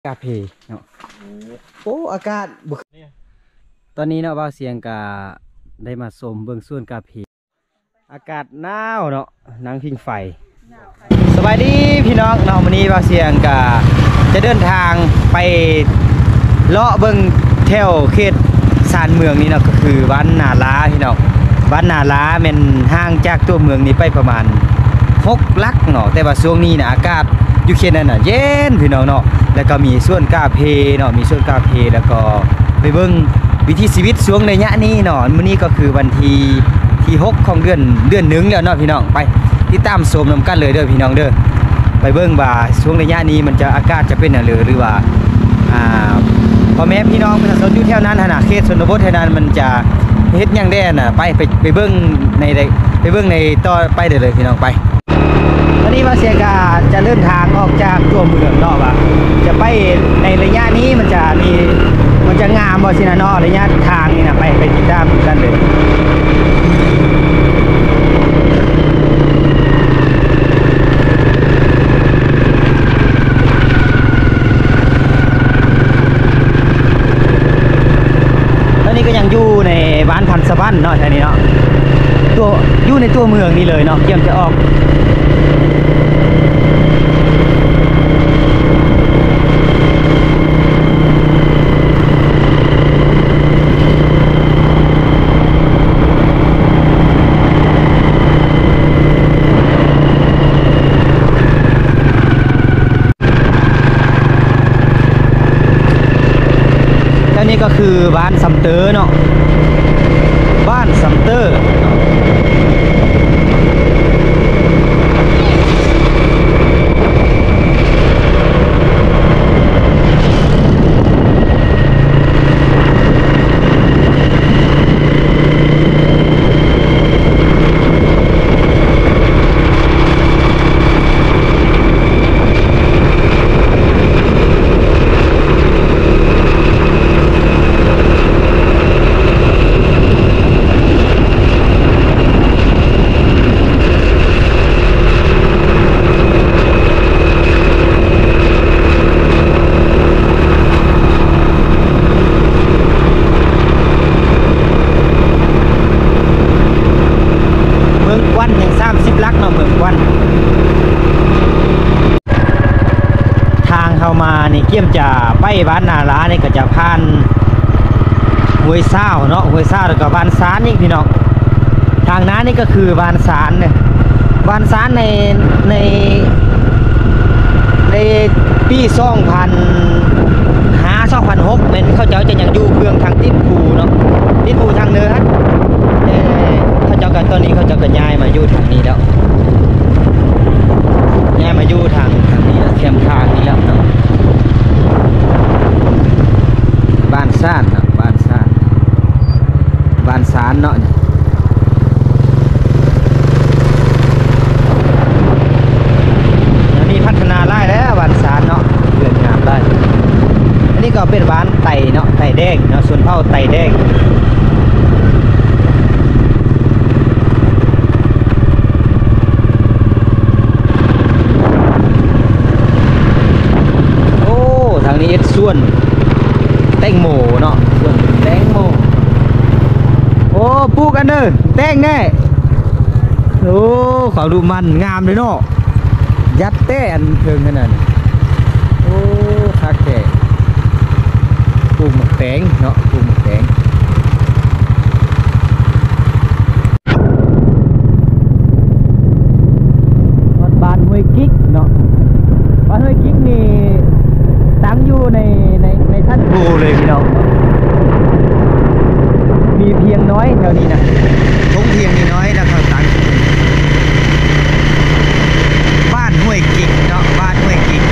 กาเพเนาะโอ้อากาศตอนนี้เนาะบ่าวเสียงกาได้มาชมเบื้องส่วนกาเพอากาศหนาวเนาะนั่งพิงไฟสบายดีพี่น้องเนาะวันนี้บ่าวเสียงกาจะเดินทางไปเลาะเบื้องแถวเขตชานเมืองนี่เนาะก็คือบ้านนาลาพี่น้องบ้านนาลาเป็นห่างจากตัวเมืองนี้ไปประมาณ6 ลักเนาะแต่ว่าช่วงนี้นะอากาศอยู่เขตนั้นน่ะเย็นพี่น้องเนาะแล้วก็มีส่วนกาเพเนาะมีส่วนกาเพแล้วก็ไปเบิ่งวิถีชีวิตช่วงระยะนี้เนาะมื้อนี้ก็คือวันที่6ของเดือนหนึ่งแล้วเนาะพี่น้องไปติดตามชมนำกันเลยเด้อพี่น้องเด้อไปเบิ่งว่าช่วงระยะนี้มันจะอากาศจะเป็นหรือว่าพ่อแม่พี่น้องประชาชนอยู่แถวนั้นน่ะเขตชนบทแถวนั้นมันจะเฮ็ดหยังได้น่ะไปเบิ่งในต่อไปเด้อเลยพี่น้องไปตอนนี้ว่าเสียกาจะเดินทางออกจากตัวเมืองเนาะว่าจะไปในระยะนี้มันจะงามบ่สินะเนาะระยะทางนี่นะไปติดตามกันเลยตอนนี้ก็ยังอยู่ในบ้านพันสะบั้นเนาะแถวนี้เนาะอยู่ในตัวเมืองนี่เลยเนาะเกี่ยมจะออกนี่ก็คือบ้านซัมเตอร์เนาะบ้านซัมเตอร์เข้ามานี่เกี่ยมจะไปบ้านนาลานี่ก็จะผ่านห้วยซ่าเนาะห้วยซ่าแล้วก็บ้านซานนี่พี่น้องทางนั้นนี่ก็คือบ้านซานเนี่ยบ้านซานในปี2006เป็นเขาเจ้าจะยังอยู่เพื่องทางติดภูเนาะติดภูทางเหนือเขาเจ้ากันตอนนี้เขาเจ้าก็ย้ายมาอยู่ทางนี้แล้วย้ายมาอยู่ทางนี้แล้วเข้มทางนี้แล้วเนาะบ้านซ่านเนาะบ้านซานเนาะอันนี้พัฒนาไล่แล้วบ้านซานเนาะเดือนงามได้อันนี้ก็เป็นบ้านไต่เนาะไต่แดงเนาะส่วนเผ่าไต่แดงทางนี้ส่วนแตงโมเนาะส่วนแตงโมโอ้ปลูกกันเด้อแตงแน่โอ้เขาดูมันงามเลยเนาะยัดแต้อันเพิงขนาดโอ้คักแก่ปลูกหมกแตงเนาะปลูกหมกแตงบ้านห้วยกิ๊กเนาะบ้านห้วยกิ๊กนี่ตั้งอยู่ในท่านโบเลยพี่น้องมีเพียงน้อยแถวนี้นะทงเพียงนี่น้อยแล้วเขาตั้งบ้านห้วยกิ๊กเนาะบ้านห้วยกิ๊ก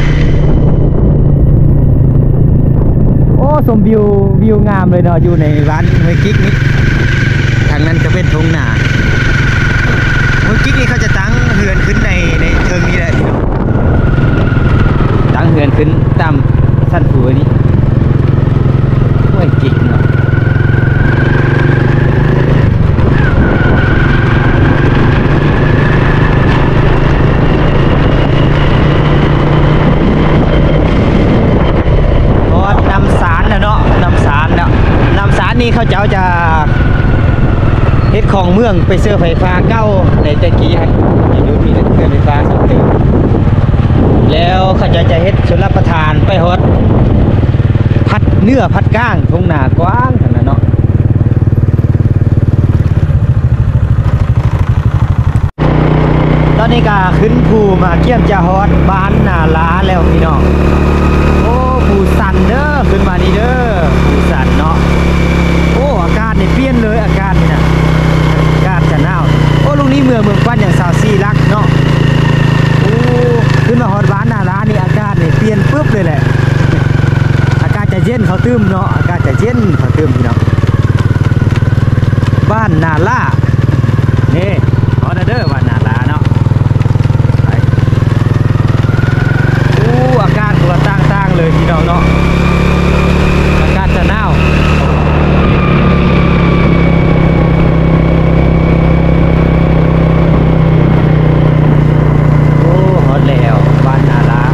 โอ้ชมวิวงามเลยเนาะอยู่ในบ้านห้วยกิ๊กนี่ทางนั้นจะเป็นทงนาห้วยกิ๊กนี่เขาจะตั้งเฮือนขึ้นในเทิงนี้แหละพี่น้องตั้งเฮือนขึ้นตามสั้นผูนี้ห้วยกิ๊กเนาะฮ็ดของเมืองไปเสื้อไฟฟ้าเก้าในตะกี้ให้ดูมีเครื่องไฟฟ้าสองตึกแล้วเขาจะเฮ็ดชลประทานไปฮอดพัดเนื้อพัดก้างทุ่งนากว้างขนาดเนาะตอนนี้ก็ขึ้นภูมาเกี่ยมจะฮอดบ้านนาลาแล้วพี่น้องโอ้ภูสันเด้อขึ้นมานี่เด้อภูสันเนาะโอ้อากาศนี่เปลี่ยนเลยอากาศนี่นะอากาศจะหนาวโอ้ลุงนี้เมืองควันอย่างสาวซีรักเนาะโอ้ขึ้นมาฮอดบ้านนาลานี่อากาศนี่เปลี่ยนปุ๊บเลยแหละอากาศจะเย็นเขาตื้มเนาะอากาศจะเย็นเขาตื้มพี่น้องบ้านนาลานี่ฮอดเด้อบ้านนาลาเนาะอากาศคนละต่างๆเลยพี่น้องเนาะอากาศจะหนาวโอ้ฮอตแล้วบ้านนาลา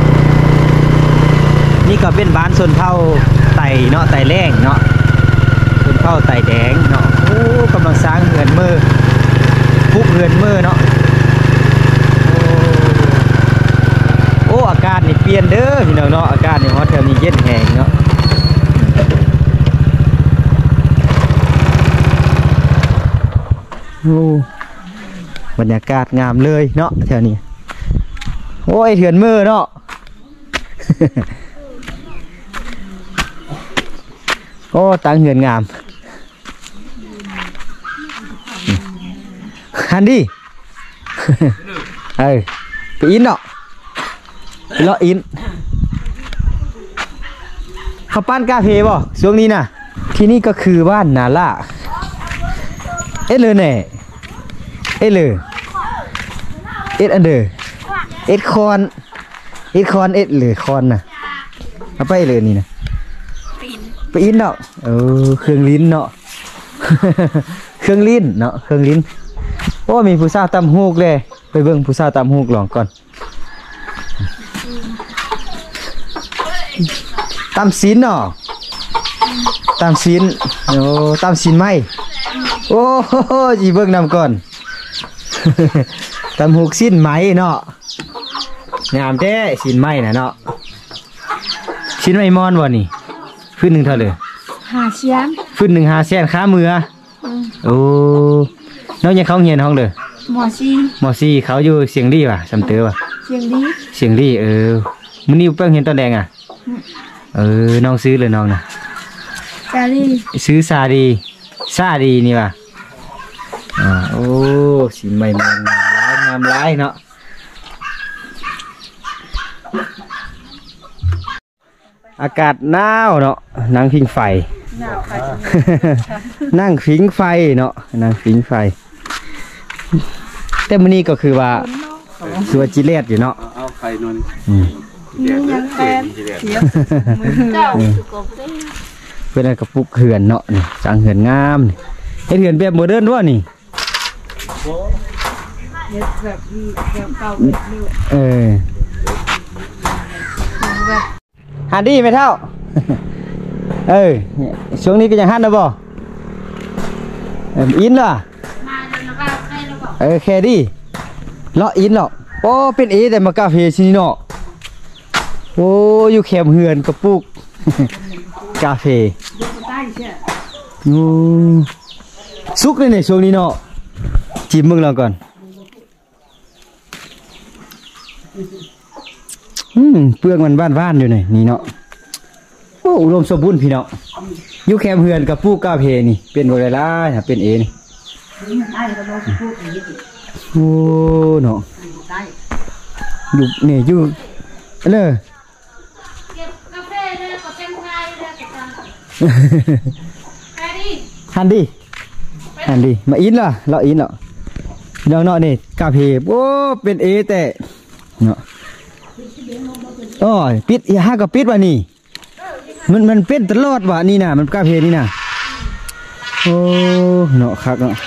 นี่ก็เป็นบ้านชนเผ่าไต่เนาะไต่แรงเนาะชนเผ่าไต่แดงเนาะโอ้กำลังสร้างเรือนมือพุกเรือนมือเนาะอากาศนี่เปลี่ยนเด้อพี่น้องเนาะอากาศนี่ฮอตแถวนี้เย็นแห้งเนาะโอ้บรรยากาศงามเลยเนาะแถวนี้โอ้ยเถื่อนมือเนาะ โอ้ตังเหือนงามฮันดี้ ไปอินเนาะเลาะอินเขาปั้นกาเพบ่ช่วงนี้นะที่นี่ก็คือบ้านนาล่าเอ็ดเลยแน่เอ็ดเลยเอ็ดอันเดอร์เอ็ดคอนเอ็ดคอนเอ็ดเลยคอนน่ะเอาไปเลยนี่นะไปอินเนาะเครื่องลิ้นเนาะ เครื่องลิ้นเนาะเครื่องลิ้นโอ้มีผู้สาวตำฮูกเลยไปเบิ่งผู้สาวตำฮูกลองก่อนตำศีลเนาะตำศีลโอ้ตำศีลไหมโอ้โหจีเบิ่งนำก่อน ตำฮูกศีลไหมเนาะงามแท้ศีลไหมนะเนาะศีลไหมมอนวะนี่ฟื้นหนึ่งเท่าเลย 5 เสียนฟื้น1 5 แสนค้ามือโอ้น้องยังเขาเงียนห้องเลยหมอซีเขาอยู่เสียงดีป่ะสำเตอป่ะเสียงดีมื้อนี้เปิ้งเห็นตอนแดงอ่ะน้องซื้อเลยน้องนะซาดีซื้อซาดีนี่ป่ะโอ้สีใหม่งามร้ายเนาะอากาศหนาวเนาะนั่งพิงไฟนั่งพิงไฟเนาะนั่งพิงไฟแต่มื้อนี้ก็คือว่าตัวจิเลตอยู่เนาะเอาไฟนวลยังแฟนเจ้าเพื่อนกระปุกเหือนเนาะนี่สร้างเหือนงามนี่เห็นเหือนแบบโมเดิร์นด้วยนี่แบบเก่าฮันดี้ไม่เท่าช่วงนี้ก็ยังฮันนะบ่อินเหรอแค่ดิเลาะอินเนาะโอ้เป็นแต่มากาเฟชินี่เนาะโอ้อยู่แคมเหือนกระปุก กาเฟโอ้ซุกเลยเนี่ยช่วงนี้เนาะจิ้มมึงเราก่อนเปลือกมันบ้านๆอยู่นี่เนาะโอ้อุดมสมบูรณ์พี่เนาะอยู่แคมเหือนกระปุกกาเฟนี่เป็นบริลาเป็นนี่โอ้เนาะอยู่เนี่ยอยู่เลยฮันดี้มาอินล่ะเราอินเนาะเราเนาะนี่กาเพโอ้เป็นแต่เนาะโอ้ยปิดห้ากับปิดว่ะนี่มันเป็นตลอดว่ะนี่นะมันกาเพนี่นะโอ้เนาะครับเนาะ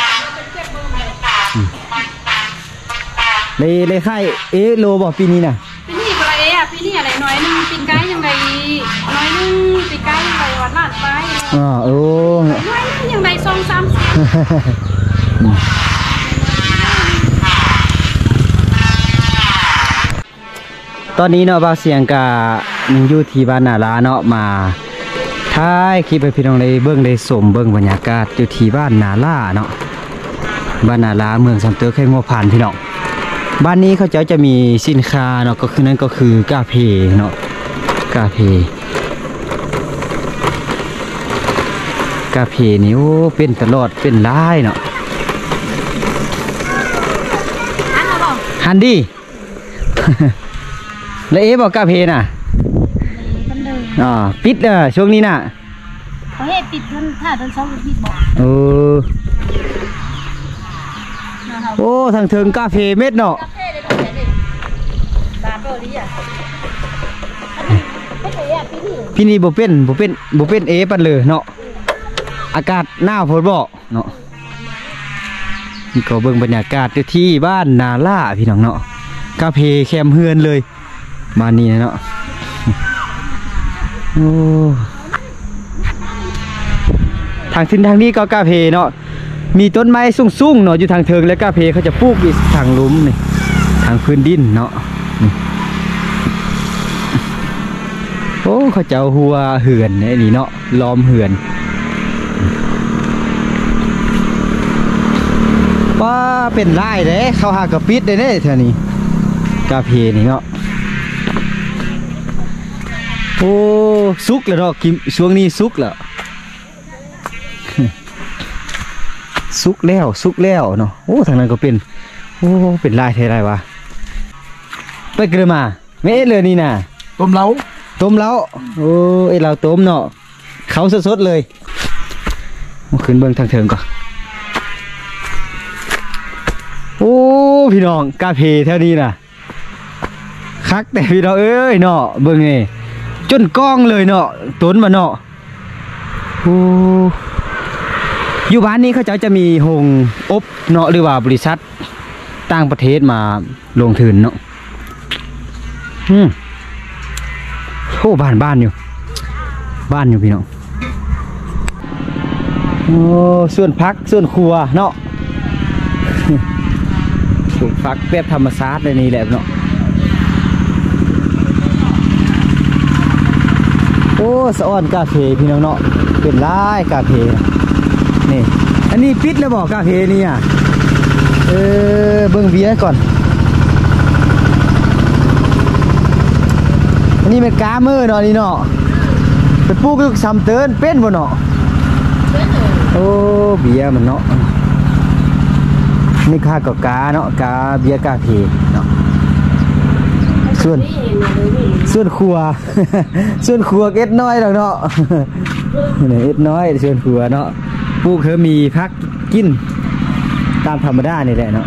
เลยค่ายโลบอกปีนี้นะปีนี้อะไรปีนี้อะไรน้อยนึงปีนไก่ยังไงน้อยนึงปีนไก่ยังไงวันล้านไปโอ้น้อยยังไง2 ตอนนี้เนาะบ่าวเสียงกะอยู่ที่บ้านนาลาเนาะมาท้ายคลิปให้พี่น้องได้เบิ่งได้ชมเบิ่งบรรยากาศอยู่ที่บ้านนาลาเนาะบ้านนาลาเมืองสำเตอแค่งัวผ่านพี่น้องบ้านนี้เขาจะมีสินค้าเนาะก็คือนั่นก็คือกาเพเนาะกาเพนี่โอ้เป็นตลอดเป็นหลายเนาะฮันดี้ แล้วบอกกาเพน่ะปิดช่วงนี้น่ะเขาให้ปิดท่านถ้าท่านซ้อมปิดบอกโอ้ทางเทิงกาเพเม็ดเนาะพี่นี่บ่เป็นปันเลยเนาะอากาศหนาวพอบอกเนาะนี่ก็เบิ่งบรรยากาศที่บ้านนาล่าพี่น้องเนาะกาเพแคมเฮือนเลยมานี่เนาะโอ้ทางทิศทางนี้ก็กาเพเนาะมีต้นไม้สูงๆเนาะอยู่ทางเทิงและกาเพเขาจะปลูกอยู่ทางลุ่มนี่ทางพื้นดินเนาะโอ้เขาจะหัวเหือนนี่เนาะล้อมเหือนว่าเป็นไร่เด้เขาหากระปิดได้เด้เท่านี้กาเพนี่เนาะโอ้สุกแล้วเนาะกินช่วงนี้สุกแล้ว สุกแล้วเนาะโอ้ทางนั้นก็เป็นโอ้เป็นลายเท่ไรวะไปเกลือมาไม่เลยนี่น่ะต้มเล้าโอ้ไอเราต้มเนาะเขาสดๆเลยมาขึ้นเบื้องทางเทิงก่อนโอ้พี่น้องกาเพเท่านี้น่ะคักแต่พี่น้องเอ้ยเนาะเบื้องนี่จนกล้องเลยเนาะต้นมาเนาะโอ้อยู่บ้านนี้เขาจะมีโรงอบเนาะหรือว่าบริษัทต่างประเทศมาลงทุนเนาะโอ้บ้านอยู่พี่น้องโอ้ส่วนพักส่วนครัวเนาะปลูกฟักแบบธรรมชาติในนี้แหละเนาะโอ้สะอ้อนกาเพพี่น้องเนาะเป็นลายกาเพนี่อันนี้ปิดแล้วบอกกาเพนี่อ่ะเบิ่งเบียร์ก่อนอันนี้เป็นกาเมอร์เนาะนี่เนาะเป็นปลูกลูกซ้ำเตินเป็นบ่เนาะโอ้เบียร์มันเนาะนี่ค่ากับกาเนาะกาเบียร์กาเพเนาะส่วนครัว ส่วนครัวเอ็ดน้อยแล้วเนาะเอ็ดน้อยส่วนครัวเนาะปลูกเขามีพักกินตามธรรมดานี่แหละเนาะ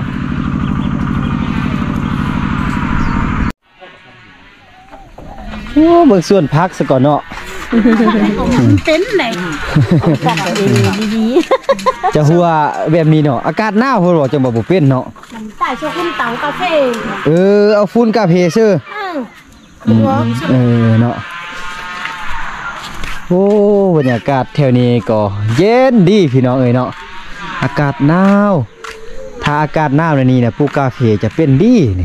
โอ้เบิ่งส่วนพักซะก่อนเนาะเป็นไหนดีจะหัวแบบนี้เนาะอากาศหนาวพอบอกจะบ่เป็นเนาะใส่ช็อกโกแลตเตากาแฟเอาฟุ้นกาเพซื้อเนาะโอ้บรรยากาศแถวนี้ก็เย็นดีพี่น้องเอ้ยเนาะอากาศหนาวถ้าอากาศหนาวในนี้เนี่ยปลูกกาแฟจะเป็นดีนี่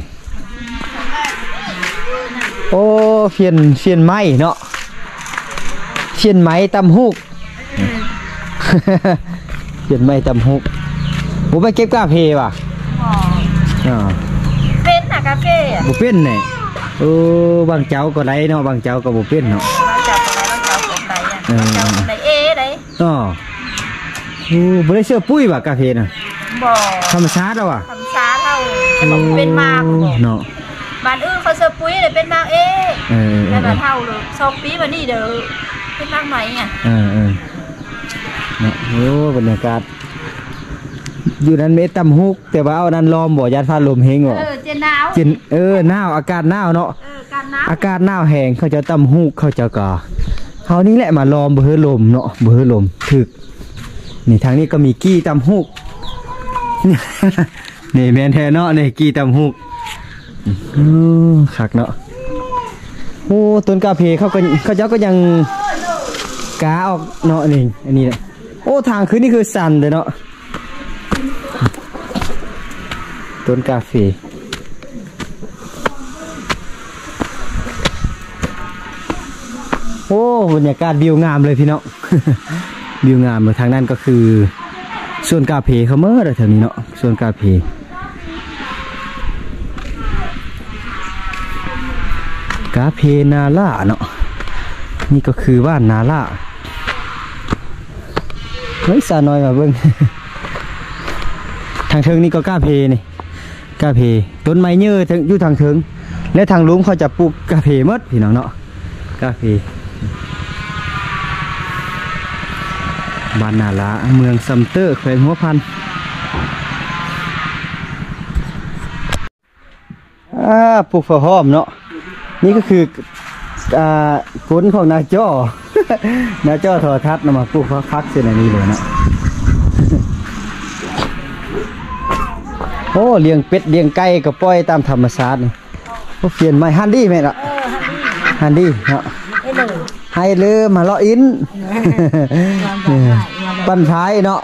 โอ้เฟียนไม้เนาะเฟียนไม้ตำฮุกเฟียนไม้ตำฮุกผมไปเก็บกาแฟว่ะเป็นน่ะกาแฟบุเป็นเนี่ยบางเจ้าก็ได้เนาะบางเจ้าก็บุเป็นเนาะในได้บ่ได้เชื่อปุ้ยว่ะกาแฟน่ะบ่ธรรมชาติแล้วว่ะธรรมชาติเราเป็นมากเนาะบ้านอื่นเขาเชื่อปุ้ยเลยเป็นมากแล้วก็เท่าเลย2 ปีมานี่เดี๋ยวเป็นมากไหมอ่ะเนาะโอ้บรรยากาศอยู่นั้นเมตตำฮุกแต่ว่าเอานั้นลมบ่ยัดฟ้าลมเฮงบ่เจนหนาวหนาวอากาศหนาวเนาะอากาศหนาวแห้งเขาจะตำฮุกเขาจะก่อเขานี่แหละมาลมบ่เฮือลมเนาะบ่เฮือลมถึกนี่ทางนี้ก็มีกี้ตำฮุกนี่แมนแท้เนาะนี่กี้ตำฮุกคักเนาะโอ้ต้นกาเพเขาเจ้าก็ยังกาออกเนาะนี่อันนี้แหละโอ้ทางขึ้นนี่คือสั่นเลยเนาะต้นกาแฟโอ้บรรยากาศวิวงามเลยพี่น้อง วิวงามเลยทางนั้นก็คือส่วนกาแฟเขาเมื่อไรแถวนี้เนาะส่วนกาแฟนาล่าเนาะนี่ก็คือบ้านนาล่าเฮ้ยสาน้อยมาเบิ้ง ทางเทิงนี่ก็กาแฟนี่กาแฟต้นไม้เยอะอยู่ทางเทิงและทางลุงเขาจะปลูกกาแฟหมดพี่น้องเนาะกาแฟบ้านนาล่าเมืองซัมเตอร์แขวงหัวพันปลูกฝาหอมเนาะนี่ก็คือผลของนาจ้อ นาจ้อโทรทัศน์นำมาปลูกพักเส้นอันนี้เลยนะ โอ้เลี้ยงเป็ดเลี้ยงไก่ก็ปล่อยตามธรรมชาตินี่พวกเปลี่ยนใหม่ฮันดี้ไหมล่ะฮันดี้เนาะให้เลยมาเลาะอิน ปั้นท้ายเนาะ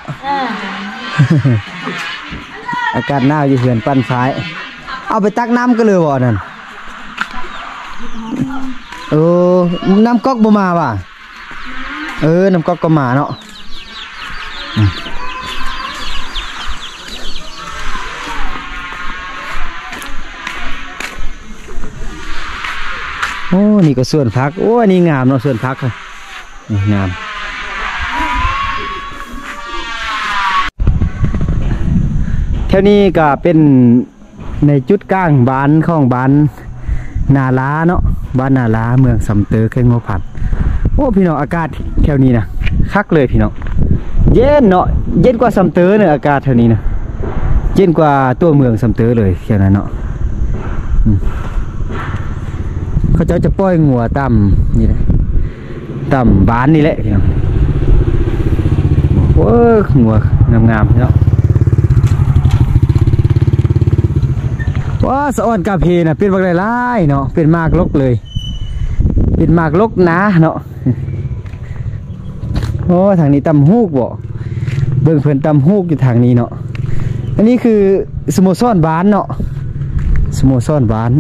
อากาศหนาวอยู่เหือนปั้นท้ายเอาไปตักน้ำก็เลยบ่นั่นน้ำก๊อกบ่มาว่ะน้ำก๊อกก็มาเนาะโอ้นี่ก็ส่วนพักโอ้นี่งามเนาะส่วนพักนี่งามแถวนี้ก็เป็นในจุดกลางบ้านของบ้านนาลาเนาะบ้านนาลาเมืองสำเตอแขวงหัวพันโอ้พี่น้องอากาศแถวนี้นะคักเลยพี่น้องเย็นเนาะเย็นกว่าสำเตอเนี่ยอากาศแถวนี้นะเย็นกว่าตัวเมืองสำเตอเลยแค่นั้นเนาะเขาจะปล่อยงัวต่ำนี่แหละต่ำบ้านนี่แหละพี่น้องโอ้งัวงามๆเนาะว้าสะอ่อนกาเพนะเป็นบักไล่เนาะเป็นมากลกเลยเป็นมากลกนะเนาะโอ้ทางนี้ตำฮูกบ่เบิ่งเพิ่นตำฮูกอยู่ทางนี้เนาะอันนี้คือสโมสรบ้านเนาะสโมสรบ้าน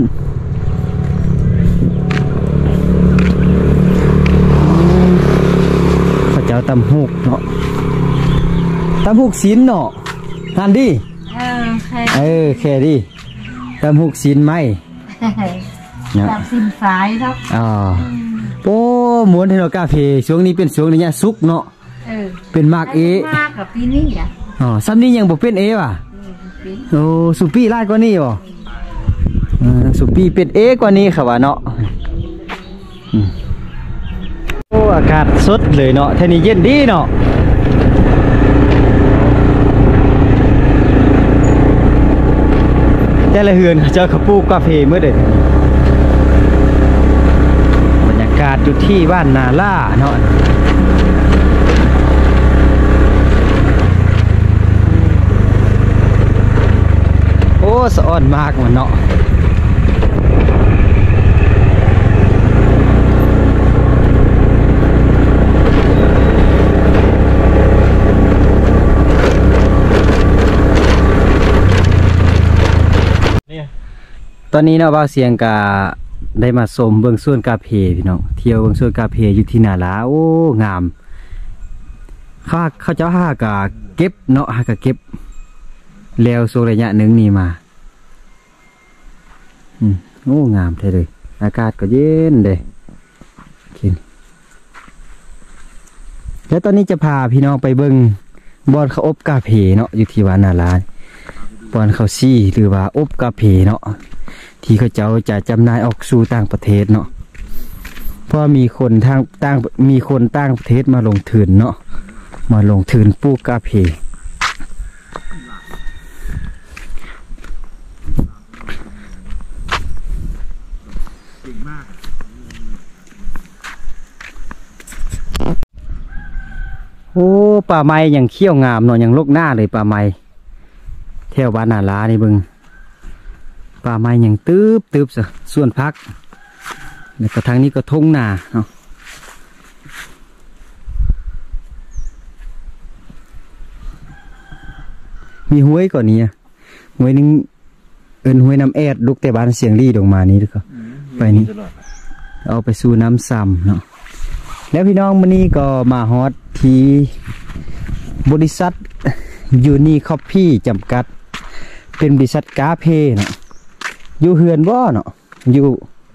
พระเจ้าตำฮูกเนาะตำฮูกศีลเนาะงานดีแค่ดีตำหุกสินไหมตำสินฝายครับโอ้ม้วนเทนกาแฟช่วงนี้เป็นช่วงนี้ซุกเนาะเป็นมากมากกับปีนี้อ่ะซ้ำนี้ยังบ่เป็นว่ะโอ้สุปี้ไล่กว่านี้บ่สุปี้เป็นกว่านี้ค่ะว่าเนาะโอ้อากาศสดเลยเนาะแถวนี้เย็นดีเนาะแต่ละเฮือนเจอเขาปลูกกาแฟเมื่อเด็ดบรรยากาศอยู่ที่บ้านนาล่าเนาะโอ้สะอ่อนมากมันเนาะตอนนี้เนาะบ่าวเสียงกาได้มาชมเบื้องส่วนกาเพพี่น้องเที่ยวเบื้องส่วนกาเพอยู่ที่นาลาโอ้งามเขาเจ้าห้ากาเก็บเนาะห้ากาเก็บแล้วโซระยะหนึ่งนี่มาโอ้งามเลยอากาศก็เย็นเลยแล้วตอนนี้จะพาพี่น้องไปเบื้องบอนเขาอบกาเพเนาะอยู่ที่วานาลาบอนเขาซี่หรือว่าอบกาเพเนาะที่เขาเจ้าจะจำหน่ายออกสู่ต่างประเทศเนาะเพราะมีคนต่างประเทศมาลงทุนเนาะมาลงทุนปลูกกาเพโอ้ป่าไม้ยังเขี้ยวงามเนาะยังลกหน้าเลยป่าไม้แถวบ้านนาลานี่เบิ่งป่าไม้ยังตืบซะส่วนพักแล้วก็ทางนี้ก็ทุ่งนาเนาะมีห้วยก่อนนี้ห้วยนึงเอิ้นห้วยน้ำแอดลูกแต่บ้านเสียงรีดออกมานี้เด้อครับไปนี่เอาไปสู่น้ำซ้ำเนาะแล้วพี่น้องมื้อนี้ก็มาฮอดที่บริษัทยูนี่คอฟฟี่จำกัดเป็นบริษัทกาเพเนาะอยู่เฮือนบ่เนาะอยู่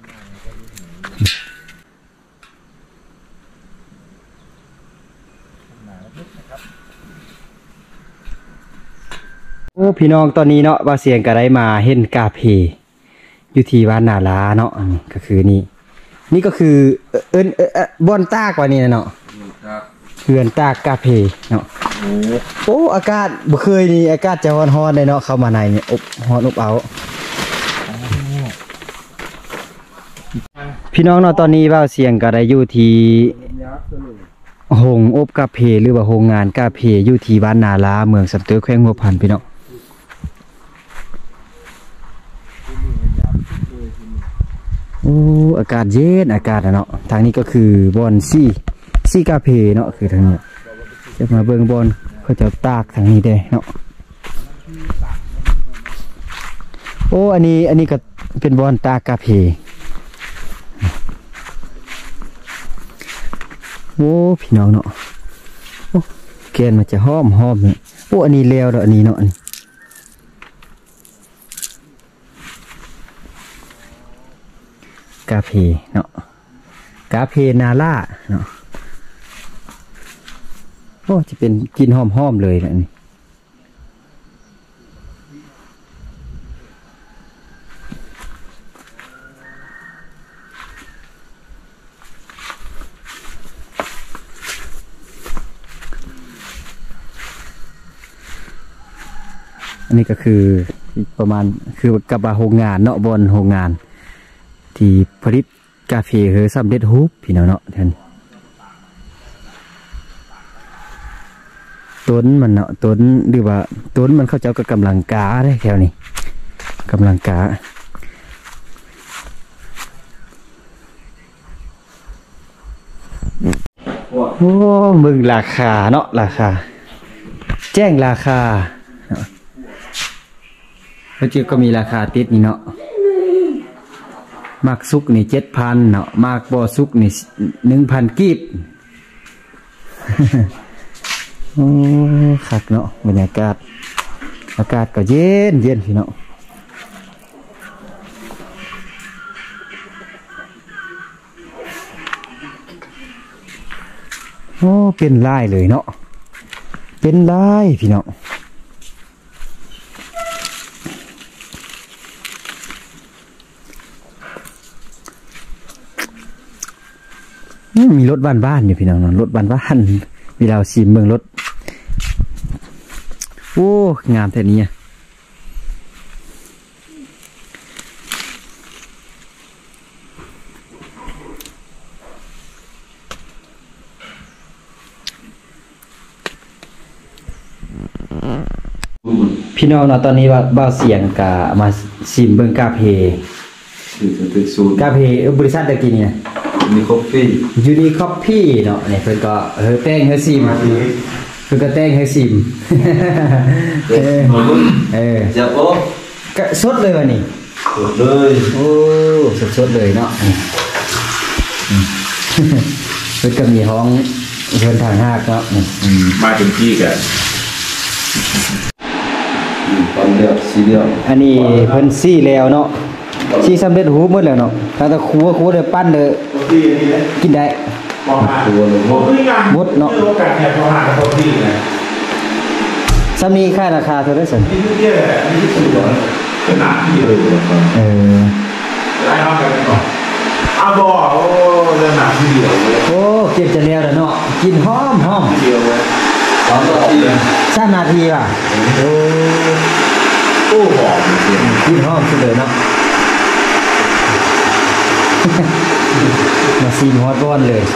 โอ้พี่น้องตอนนี้เนาะว่าเสียงก็ได้มาเห็นกาเพอยู่ที่บ้านนาลาเนาะอันนี้ก็คือนี่ก็คือบ่อนตากว่านี่นะเนาะเฮือนตากกาเพเนาะโอ้อากาศบ่เคยนี่อากาศจะร้อนๆเลยเนาะเข้ามาในนี่อบร้อนอบเอาพี่น้องเนาะตอนนี้ว่าเสียงก็ได้อยู่ที่โรงอบกาเพหรือว่าโรงงานกาเพอยู่ที่บ้านนาลาเมืองสำเตอแขวงหัวพันพี่น้องโอ้อากาศเย็นอากาศเนาะทางนี้ก็คือบอนซี่กาเพเนาะคือทางนี้จะมาเบิ่งบอนเขาจะตากทางนี้ได้เนาะโอ้อันนี้ก็เป็นบอนตากกาเพโอ้พี่น้องเนาะโอ้แกนมันจะหอมเนี่ยโอ้อันนี้แล้วเนาะอันนี้เนาะอันนี้กาเพเนาะกาเพนาล่าเนาะโอ้จะเป็นกลิ่นหอมเลยนะนี่อันนี้ก็คือประมาณคือกับโรงงานเนาะบนโรงงานที่ผลิตกาแฟเฮอสำเร็จรูปพี่น้องเนาะท่านต้นมันเนาะต้นหรือว่าต้นมันเขาเจ้าก็กำลังกาได้แถวนี้กำลังกาโอ้มึงราคาเนาะราคาแจ้งราคาแล้วก็มีราคาติดนี่เนาะมากซุกนี่7,000เนาะมากบ่อซุกนี่1,000กีบโอ้คักเนาะบรรยากาศอากาศก็เย็นพี่เนาะโอ้เป็นลายเลยเนาะเป็นลายพี่เนาะมีรถบ้านอยู่พี่น้องรถบ้านมีเราชิมเมืองรถโอ้งามแท้นี้พี่น้องเนาะตอนนี้ว่าบ้าเสียงกะมาชิมเบิ่งกาเพบริษัทตะกี้เนี่ยยูนิคอฟฟี่เนาะเนี่ยเพิ่นก็แต้งเฮซิมเพิ่นก็แต้งเฮซิมจะโอ้ก็สดเลยวันนี้สดเลยโอ้สดเลยเนาะเพิ่นก็มีห้องเพิ่นทางหากเนาะมาถึงที่กันตอนเดียวสีเดียวอันนี้เพิ่นซี่แล้วเนาะซี่สำเร็จรูปหมดแล้วเนาะถ้าตะครัวเด้ปั้นเด้อกินได้หมดเนาะซ้ำนี้ค่าราคาเท่าไหร่สั่นได้ครับอาบอโอ้เรื่องหนักที่เดียวโอ้เก็บจะแล้วเนาะกินหอมเดียวเลย 3 นาทีว่ะโอ้หอมกินหอมสุดเลยเนาะมาซีมฮอตร้อนเลย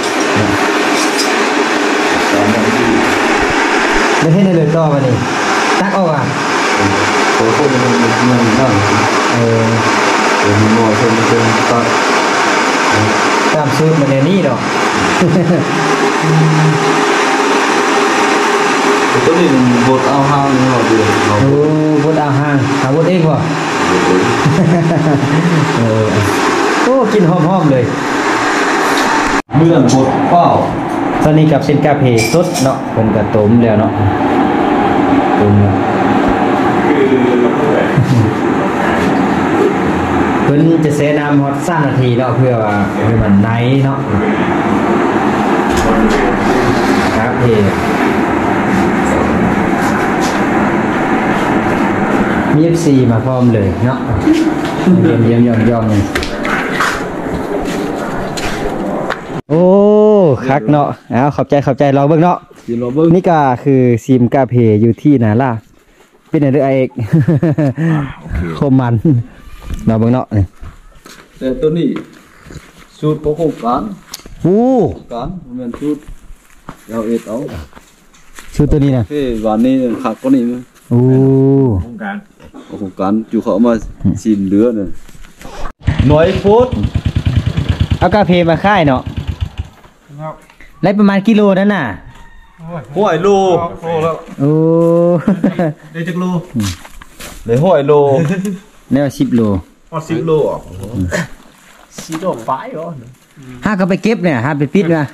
แล้วให้ในเลยต่อมานี่ตักออกอ่ะโอ้โหมันนั่งมีหม้อเชิญตักตามสูตรมันในนี้ดอกตัวตัวนี้บดเอาห้างนี่เราดูเราโอ้บดเอาห่างหาบดเองบ่โอ้กินหอมๆเลยเมื่อนบดเป้าตอนนี้กับเป็นกาแฟสดเนาะเพิ่นก็ต้มแล้วเนาะต้มแล้วเพิ่นจะเสน้ำฮอต3นาทีเนาะเพื่อว่าให้มันไนเนาะกาแฟมี FC มาพร้อมเลยเนาะเยี่ยมย่องๆนี่โอ้คักเนาะเอาขอบใจลองเบิ่งเนาะกินเราเบิ้งนี่ก็คือซีมกาเพอยู่ที่นาล่าเป็นอะไรเอก โคมมันเนาะเบิ่งเนาะนี่แต่ตัวนี้สูตรของโครงการโอ้การมันสูตรเราเอ็ดเอาชื่อตัวนี้นะเฮ้วันนี้ขักก็นี่มั้ยโอ้โครงการอยู่เขามาชิมเดือเนี่ยน้อยโพดเอากาเพมาค่ายเนาะได้ประมาณกิโลนั่นน่ะห้อยโลโอ้ได้จักโลเลยห้อยโลได้ว่า10 โลพอ10 โลอ่ะ10 โลไปเหรอห้าก็ไปเก็บเนี่ยห้าไปปิดมา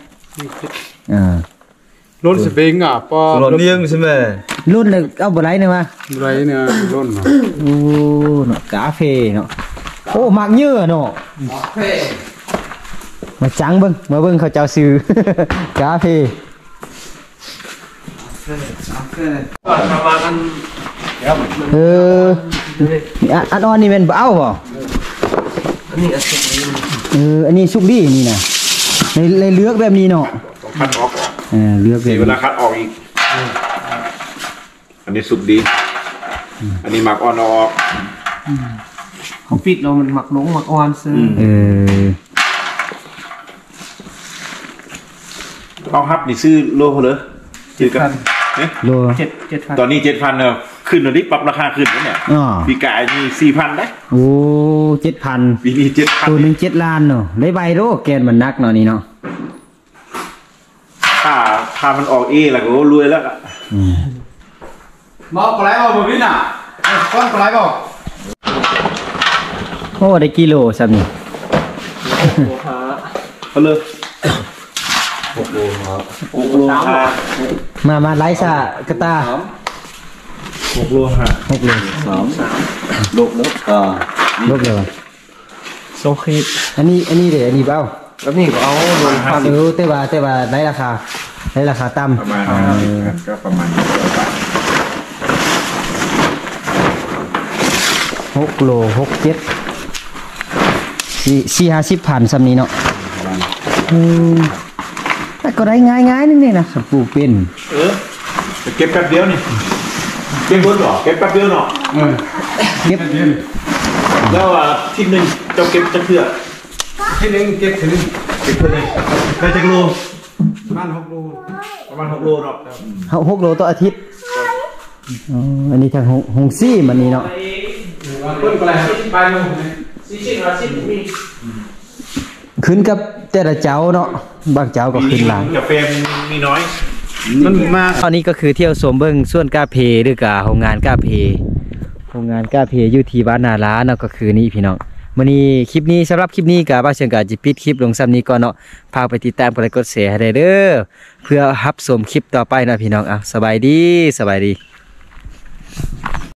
ล้นสปริงอ่ะปอสลอนเนียงใช่ไหมรุ่นเลยเอาบ่ไรเนี่ยมาไรเนี่ยล้นโอ้เนาะกาเฟเนาะโอ้มักเยอะเนาะมาจังเบิ่งมาเบิ่งเขาเจ้าซื้อ กาเฟประมาณกันอันอ่อนนี่เป็นเอ้าบ่อันนี้สุกดีนี่นะเลยเลือกแบบนี้เนาะต้องคัดออกเลือกแบบเสียเวลานี้คัดออกอีก อันนี้สุกดี อันนี้หมักอ่อนออกของปิดเรามันหมักลงหมักอ่อนซื้อเอาฮับนี่ซื้อโลเขาเลยซื้อกันเนี่ยโลตอนนี้7,000เนี่ยขึ้นตอนนี้ปรับราคาขึ้นแล้วเนี่ยอ๋อปีกายนี่4,000ได้โอ้7,000 ปีนี้7,000 ตัวหนึง7 ล้านเนาะได้ใบโลแกนมันนักเนาะนี่เนาะถ้ามันออกแล้วก็รวยแล้วล่ะบอกอะไรบอกพี่น่ะก้อนอะไรบอกโอ้ได้กิโลซ้ำนี่เขาเลย 6 โลครับ 6 โล5 มาไลซ์ซะกระตา 6 โล5 6 โล 3ลบแล้วลบเลยวะโซคิดอันนี้เด้อันนี้เปล่าแล้วนี่ก็เอาลงพันแต่ว่าได้ราคาต่ำประมาณก็ประมาณ 6 โล 6 7 4-50 พันซ้ำนี้เนาะแต่ก็ได้ง่ายๆนี่นะขับปลูกเป็นเก็บแป๊บเดียวนี่เก็บเพิ่นหรอเก็บแป๊บเดียวเนาะเก็บแล้วที่หนึ่งเจ้าเก็บจะเพื่อที่นึงเก็บถึงเก็บเพื่อเลยได้จักโลบ้าน6 โลประมาณ6 โลเนาะ 6 โลต่ออาทิตย์อันนี้ทางหงซี่มันนี่เนาะเพิ่นอะไรไปลง40 มีขึ้นกับแต่ละเจ้าเนาะบางเจ้าก็ขึ้นหลายกาแฟมีน้อยมันมาตอนนี้ก็คือเที่ยวชมเบิ่งส่วนกาเพหรือกะโรงงานกาเพอยู่ที่บ้านนาล้าเนาะก็คือนี่พี่น้องมื้อนี้คลิปนี้สำหรับคลิปนี้ก็บ่าวเชิงก็จะปิดคลิปลงซ้ำนี้ก่อนเนาะฝากไปติดตามกดไลค์กดแชร์ให้ได้เด้อเพื่อรับชมคลิปต่อไปนะพี่น้องสบายดี